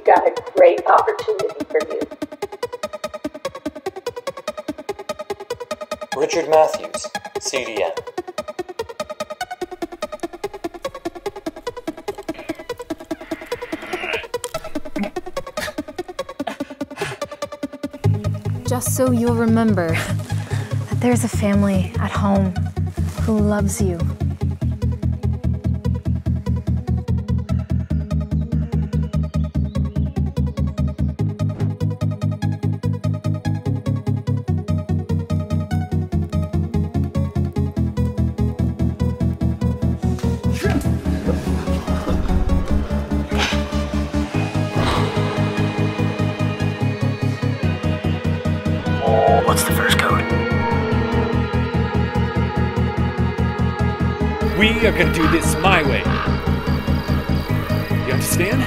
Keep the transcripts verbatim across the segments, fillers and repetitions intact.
got a great opportunity for you. Richard Matthews, C D M. Just so you'll remember that there's a family at home who loves you. What's the first code? We are gonna do this my way. You understand?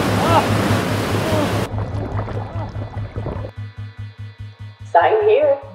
Sign here.